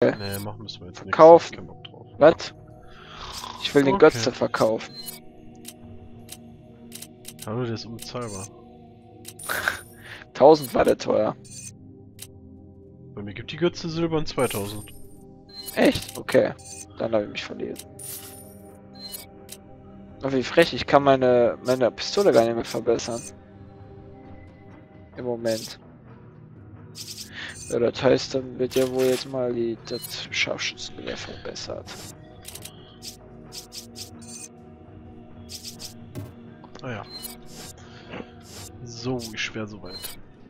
Nee, machen müssen wir jetzt nicht. Verkaufen. Kein Bock drauf. Was? Ich will den Okay. Götze verkaufen. Hallo, der ist unbezahlbar. 1000 war der teuer. Bei mir gibt die Götze Silber und 2000. Echt? Okay. Dann habe ich mich verlesen. Aber wie frech, ich kann meine Pistole gar nicht mehr verbessern. Im Moment. Ja, das heißt, dann wird ja wohl jetzt mal das Scharfschützengewehr verbessert. Ah ja. So, wie schwer soweit.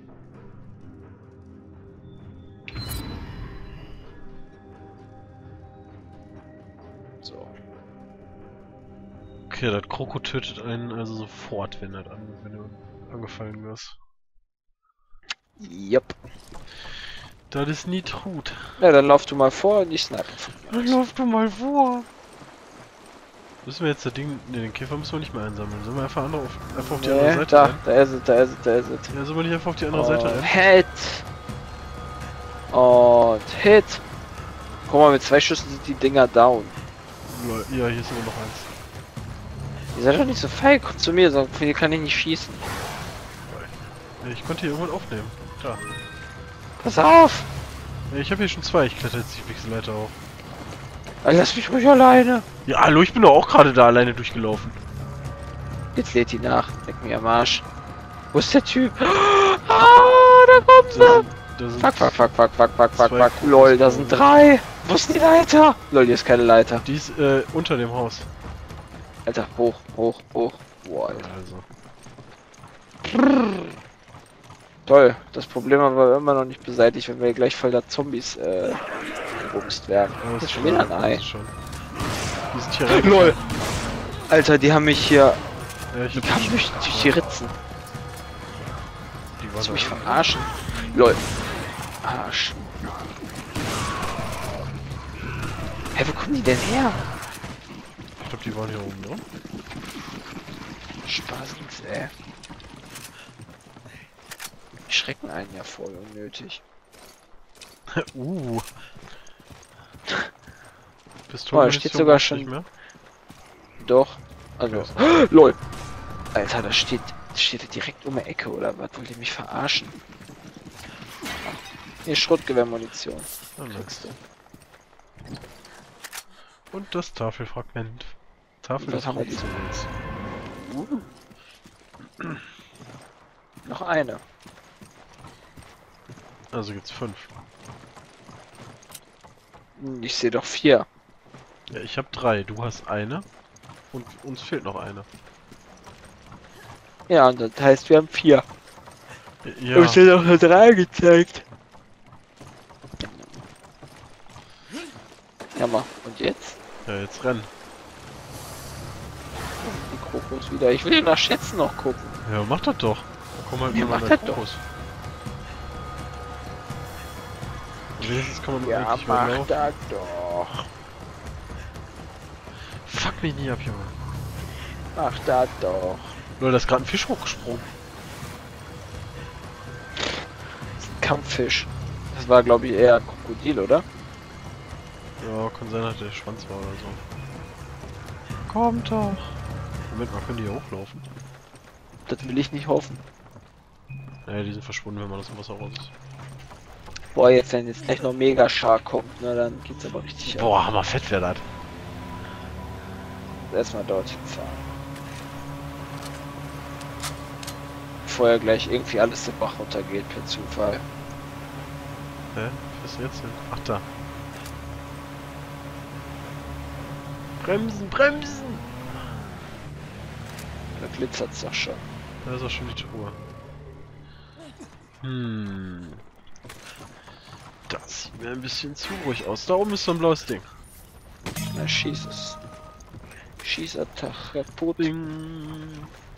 So. Okay, das Kroko tötet einen also sofort, wenn du angefallen wirst. Jupp. Das ist nie gut. Ja, dann lauf du mal vor und ich snipe von mir Dann aus. lauf du mal vor. Müssen wir jetzt das Ding... Ne, den Käfer müssen wir nicht mehr einsammeln. Sollen wir einfach auf die andere Nee, Seite da, rennen? da ist es, da ist es, da ist es. Ja, sollen wir nicht einfach auf die andere Seite rennen? Hit! Und Hit! Guck mal, mit 2 Schüssen sind die Dinger down. Lol, ja, hier ist nur noch eins. Ihr seid doch nicht so feig, kommt zu mir, sagt, hier kann ich nicht schießen. Ja, ich konnte hier irgendwann aufnehmen. Klar. Pass auf! Ja, ich habe hier schon 2. Ich kletter jetzt die Wechselleiter hoch. Alter, lass mich ruhig alleine. Ja, hallo, ich bin doch auch gerade da alleine durchgelaufen. Jetzt lädt die nach. Leck mir am Arsch. Wo ist der Typ? Ah, da kommt er! Da sind Fuck, fuck, fuck, fuck, fuck, fuck, fuck, zwei fuck. Lol, da sind 3. Wo ist die Leiter? Lol, hier ist keine Leiter. Die ist unter dem Haus. Alter, hoch, hoch, hoch. Boah, Alter. Also. Toll. Das Problem haben wir immer noch nicht beseitigt, wenn wir gleich voll der Zombies gebumst werden. Ja, Das ist schon wieder ein das Ei. ist schon. Die sind hier rein. Lol. Alter, die haben mich hier... Ja, ich Die hab kamen durch die Ritzen. die Willst du waren mich da. verarschen? Lol. Arsch. Hä, wo kommen die denn her? Ich glaube, die waren hier oben, ne? Spasens, ey. Die schrecken einen ja voll unnötig. Pistole Oh, steht sogar schon- nicht mehr. Doch. Also. LOL. Alter, da steht er direkt um die Ecke, oder was? Wollt ihr mich verarschen? Hier Schrotgewehrmunition. Ah, nice. Kriegst du. Und das Tafelfragment. Tafel Was des haben wir jetzt? Hochzuwills. Noch eine. Also gibt's 5. Ich sehe doch 4. Ja, ich habe 3. Du hast eine. Und uns fehlt noch eine. Ja, und das heißt, wir haben 4. Ja. Uns wird auch nur 3 gezeigt. Ja, mal. Und jetzt? Ja, jetzt rennen. Die Krokos wieder. Ich will nach Schätzen noch gucken. Ja, mach das doch. Da kommen halt Ja, nur mach meine das doch. Kokos. Wenigstens kann man Ja, wirklich mach weglaufen. das doch. Fuck mich nie ab, Junge. Mach das doch. Leute, da ist gerade ein Fisch hochgesprungen. Das ist ein Kampffisch. Das war, glaube ich, eher ein Krokodil, oder? Ja, kann sein, dass der Schwanz war oder so. Kommt doch. Moment mal, können die hier hochlaufen? Das will ich nicht hoffen. Naja, die sind verschwunden, wenn man das im Wasser raus ist. Boah, jetzt wenn jetzt gleich noch Mega Shark kommt, ne, dann geht's aber richtig ab. Boah, hammerfett wäre das. Erstmal dorthin fahren. Vorher gleich irgendwie alles den Bach runtergeht per Zufall. Hä? Was ist jetzt hin? Ach, da. Bremsen, bremsen! Da glitzert's doch schon. Da ist auch schon die Truhe. Das sieht mir ein bisschen zu ruhig aus. Da oben ist so ein blaues Ding. Na, schieß es. Schießattacke, kaputt. Ding.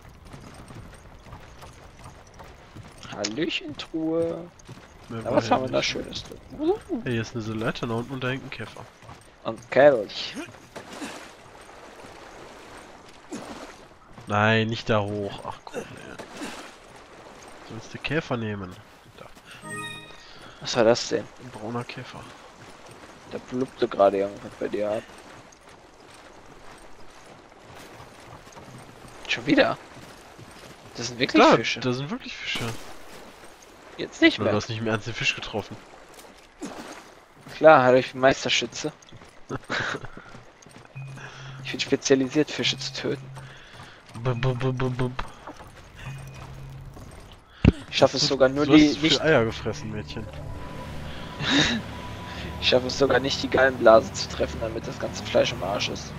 Hallöchen, Truhe. Mehr Na, war was hier haben wir da nicht. Schönes drin? Hey, hier ist eine Leiter da unten und da hängt ein Käfer. Und Kelch. Nein, nicht da hoch. Ach komm, ey. Sollst du Käfer nehmen? Da, Was war das denn? ein brauner Käfer. Da blubte gerade irgendwas bei dir ab. Schon wieder? Das sind wirklich Klar, Fische. da sind wirklich Fische. Jetzt nicht Oder mehr. du hast nicht mehr ernst den Fisch getroffen. Klar, ich bin Meisterschütze. Ich bin spezialisiert, Fische zu töten. Bum, bum, bum, bum, bum. Ich schaffe es sogar nur Du hast die zu nicht. viel Eier gefressen, Mädchen. Ich schaffe es sogar nicht, die Gallenblase zu treffen, damit das ganze Fleisch im Arsch ist.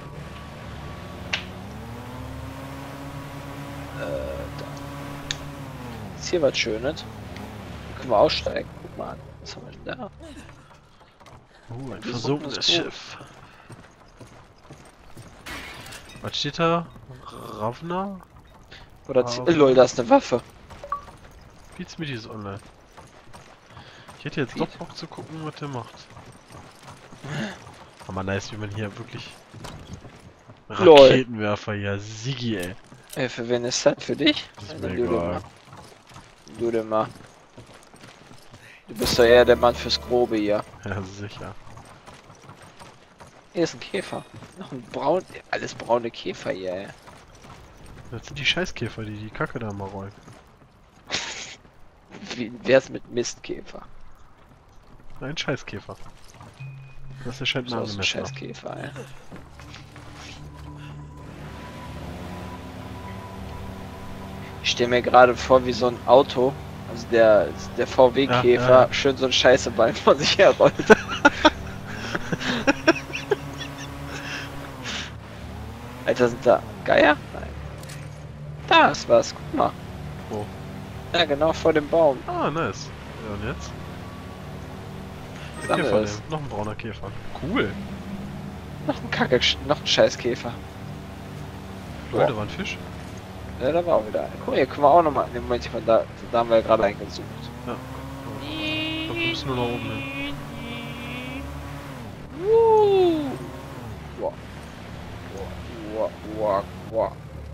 Da. Ist hier was Schönes? Hier können wir aussteigen. Guck mal an. Was haben wir denn da? Ein Das versunkenes ist gut. Schiff. Was steht da? Ravna? Oder Aber- lol, da ist eine Waffe. Beats Meat ist online. Ich hätte jetzt doch Bock zu gucken, was der macht. Aber nice, wie man hier wirklich... Lol. Raketenwerfer, ja, Sigi, ey. Für wen ist das? Für dich? Das ist Ja, mir dann du den egal. mal. Du den mal. Du bist doch eher der Mann fürs Grobe hier. Ja, sicher. Hier ist ein Käfer. Noch ein braun... Alles braune Käfer hier, ey. Das sind die Scheißkäfer, die die Kacke da mal rollen. Wie wär's mit Mistkäfer? Ein Scheißkäfer. Das erscheint mir So ist ein angemessen. Scheißkäfer, ey. Ich stelle mir gerade vor, wie so ein Auto, also der VW-Käfer, Ja, ja. schön so ein Scheißeballen vor sich herrollt. Alter, sind da Geier? Nein. Da ist was, guck mal. Wo? Ja, genau vor dem Baum. Ah, nice. Ja, und jetzt? Der Sammel Käfer, es. noch ein brauner Käfer. Cool. Noch ein Kacke, noch ein Scheißkäfer. Leute, war ein Fisch? Ja, da war auch wieder einer. Guck mal, hier können wir auch nochmal. Ne, Moment, da haben wir ja gerade eingesucht. Ja. Ich glaube, du musst nur nach oben hin. Wow. Wow, wow, wow.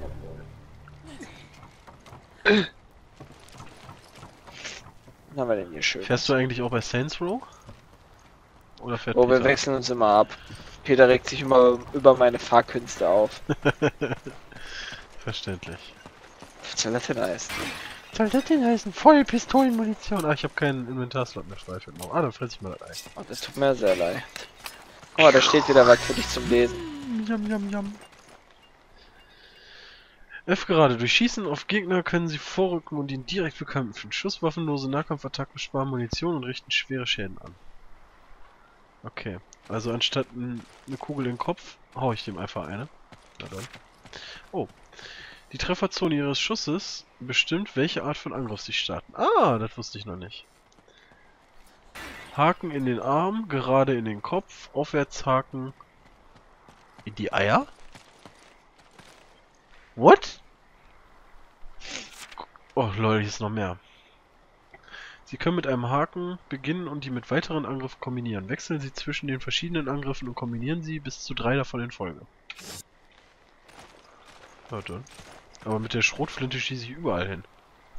Was haben wir denn hier schön? Fährst du eigentlich auch bei Saints Row? Oder fährt Oh, wir Peter? wechseln uns immer ab. Peter regt sich immer über meine Fahrkünste auf. Verständlich. Was soll das denn heißen? Was soll das denn heißen? Voll Pistolenmunition. Ah, ich habe keinen Inventarslot mehr frei für den. Ah, dann fress ich mal das Ei. Oh, das tut mir sehr leid. Oh, da steht wieder was für dich zum Lesen. Yum, yum, yum. F gerade. Durch Schießen auf Gegner können sie vorrücken und ihn direkt bekämpfen. Schusswaffenlose Nahkampfattacken sparen Munition und richten schwere Schäden an. Okay. Also anstatt eine Kugel in den Kopf, hau ich dem einfach eine. Na dann. Oh. Die Trefferzone ihres Schusses bestimmt, welche Art von Angriff sie starten. Ah, das wusste ich noch nicht. Haken in den Arm, gerade in den Kopf, Aufwärtshaken in die Eier? What? Oh lol, hier ist noch mehr. Sie können mit einem Haken beginnen und die mit weiteren Angriffen kombinieren. Wechseln Sie zwischen den verschiedenen Angriffen und kombinieren Sie bis zu 3 davon in Folge. Ja, dann. Aber mit der Schrotflinte schieße ich überall hin.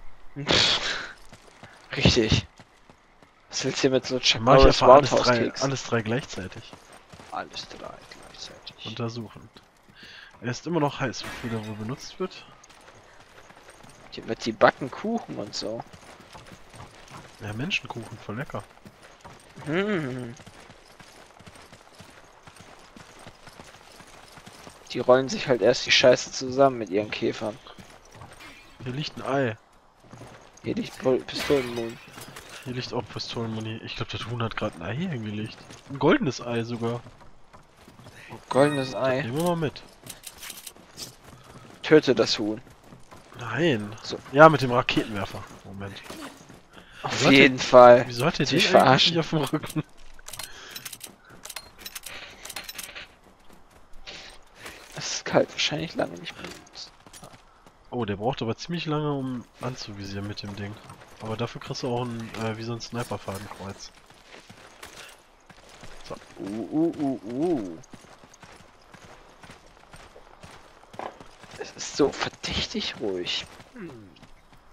Richtig. Was willst du hier mit so Chuck Dann mache ich Norris einfach Roundhouse-Keks? alles drei gleichzeitig. Alles drei gleichzeitig. Untersuchen. Er ist immer noch heiß, wofür der wohl benutzt wird. Hier wird die backen Kuchen und so. Ja, Menschenkuchen, voll lecker. Hm. Die rollen sich halt erst die Scheiße zusammen mit ihren Käfern. Hier liegt ein Ei. Hier liegt Pistolenmond. Hier liegt auch Pistolenmuni. Ich glaube, der Huhn hat gerade ein Ei hier hingelegt. Ein goldenes Ei sogar. Goldenes Ei. Nehmen wir mal mit. Töte das Huhn. Nein. So. Ja, mit dem Raketenwerfer. Moment. Auf Wieso hat jeden Fall. Wieso hat der Dich den eigentlich verarschen. nicht auf dem Rücken? Es ist kalt, wahrscheinlich lange nicht benutzt. Oh, der braucht aber ziemlich lange, um anzuvisieren mit dem Ding. Aber dafür kriegst du auch ein, wie so ein Sniperfadenkreuz. Es ist so verdächtig ruhig.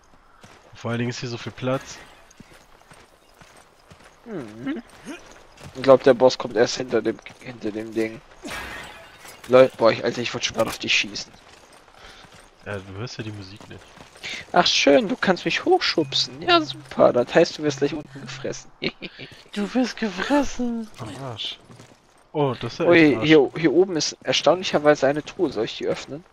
Vor allen Dingen ist hier so viel Platz. Hm. Ich glaube, der Boss kommt erst hinter dem Ding. Leute, boah, Alter, ich wollte schon gerade auf dich schießen. Ja, du hörst ja die Musik nicht. Ach schön, du kannst mich hochschubsen. Ja, super. Das heißt, du wirst gleich unten gefressen. Du wirst gefressen! Am Arsch. Oh, das ist ja echt Ui, Arsch. hier oben ist erstaunlicherweise eine Truhe. Soll ich die öffnen?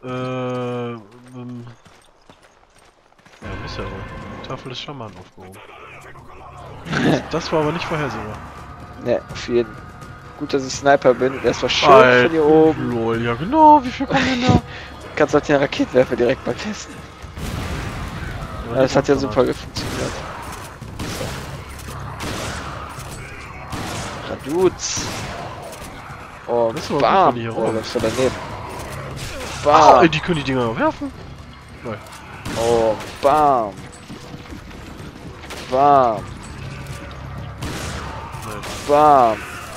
Ja, muss ja wohl. Die Tafel des Schamanen aufgehoben. Das war aber nicht vorhersehbar. Ne, auf jeden. Gut, dass ich Sniper bin. Das war schön von hier oben. Lol, ja genau, wie viel kommen denn da? Kannst auch den Raketenwerfer direkt mal testen. Ja, das hat ja super funktioniert. Raduz. Oh, Das ist aber gut, bam. wenn die hier Oh, rum. das war daneben. Ah, Bam. die können die Dinger auch werfen. Lol. Oh, bam. Bam. Nein. Bam.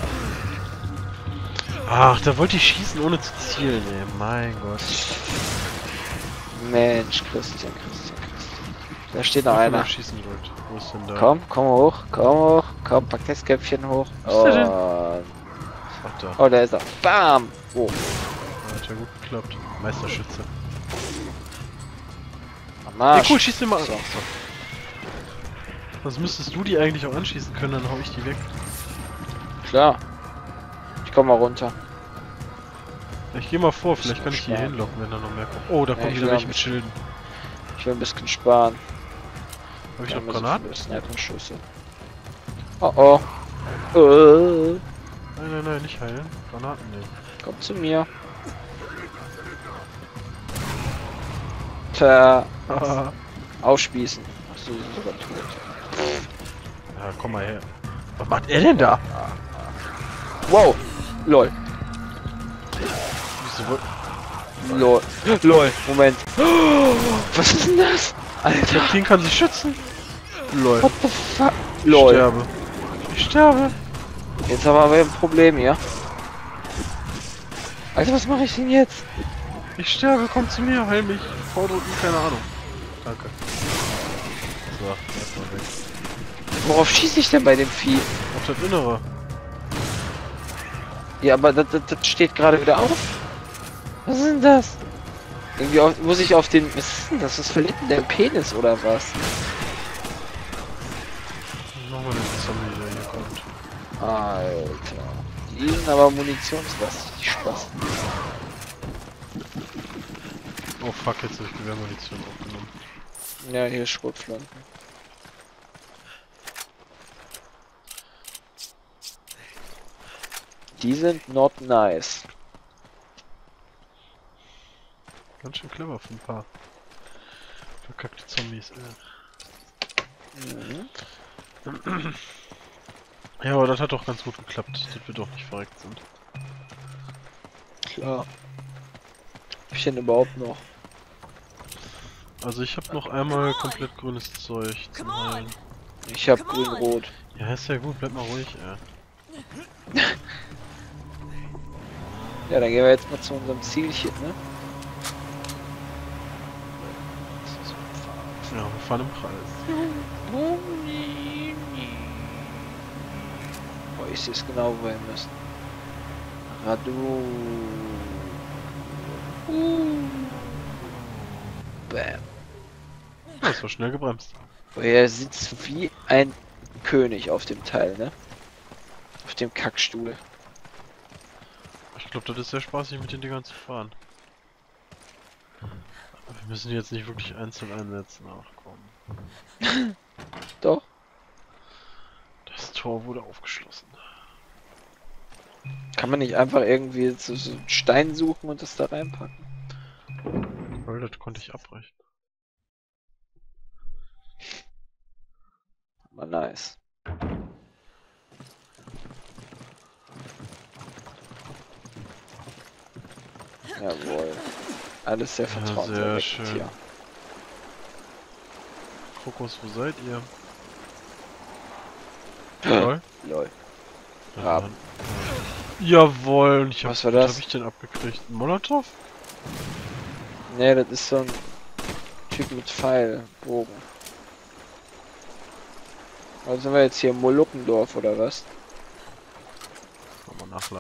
Ach, da wollte ich schießen ohne zu zielen, ey. Mein Gott. Mensch, Christian. Da steht noch einer. Schießen wollte. Wo ist denn da? Komm hoch, komm, pack das Köpfchen hoch. Wo ist der denn? Und... Ach da. Oh, da ist er. Bam! Oh, Hat ja gut geklappt. Meisterschütze. am Ey, Arsch. cool, schieß den mal an. So. So. Sonst müsstest du die eigentlich auch anschießen können, dann hau ich die weg. Klar. Ich komm mal runter. Ich geh mal vor, vielleicht kann ich die hier Sparen. hinlocken, wenn da noch mehr kommt. Oh, da Ja, kommen ich wieder will welche auch mit Schilden. Ich will ein bisschen sparen. Hab ich Wir noch haben so Granaten? viele Sniper-Schüsse. Oh oh. Äh, Nein, nicht heilen. Granaten nehmen. Komm zu mir. Tja. Haha. Aufspießen. Achso, die sind sogar tot. Ja, komm mal her. Was macht er denn da? Wow. Lol. Wieso woll- Lol. Lol. Moment. Was ist denn das? Der Alter. Ding kann sich schützen. Lol. What the fuck? Ich Lol. sterbe. Ich sterbe. Jetzt haben wir ein Problem hier. Alter, was mache ich denn jetzt? Ich sterbe, komm zu mir, heil mich. Vordrücken, keine Ahnung. Danke. So, erstmal weg. Worauf schieße ich denn bei dem Vieh? Auf das Innere. Ja, aber das steht gerade wieder auf. Was ist denn das? Irgendwie muss ich auf den... Was ist denn das? Was verliert denn der Penis oder was? Nochmal den Zombie, der hier kommt. Alter. Die sind aber munitionslastig, die Spaß. Oh fuck, jetzt habe ich Gewehrmunition aufgenommen. Ja, hier ist Schrotflanken. Die sind not nice. Ganz schön clever für ein paar verkackte Zombies, Mhm. Ja, aber das hat doch ganz gut geklappt, dass wir doch nicht verreckt sind. Klar. Hab ich denn überhaupt noch? Also ich habe noch einmal komplett grünes Zeug zum Heilen. Ich hab grün-rot. Ja, ist ja gut, bleib mal ruhig, ey. Ja, dann gehen wir jetzt mal zu unserem Zielchen, ne? Ja, wir fahren im Kreis. Oh, ich sehe es genau, wo wir müssen. Radu. Bam. Das war schnell gebremst. Oh, er sitzt wie ein König auf dem Teil, ne? Auf dem Kackstuhl. Ich glaube, das ist sehr spaßig, mit den Dingern zu fahren. Aber wir müssen die jetzt nicht wirklich einzeln einsetzen. Ach komm. Doch. Das Tor wurde aufgeschlossen. Kann man nicht einfach irgendwie so einen Stein suchen und das da reinpacken? Weil das konnte ich abbrechen. Mal nice. Jawohl. Alles sehr Ja, vertrauenserweckend sehr schön. hier. Kokos, wo seid ihr? Lol. Lol. Ja, Raben. Mann. Jawohl, und ich hab, Was war das? hab ich denn abgekriegt? Ein Molotow? Ne, das ist so ein Typ mit Pfeil, Bogen. Also sind wir jetzt hier im Molukkendorf oder was? nachladen.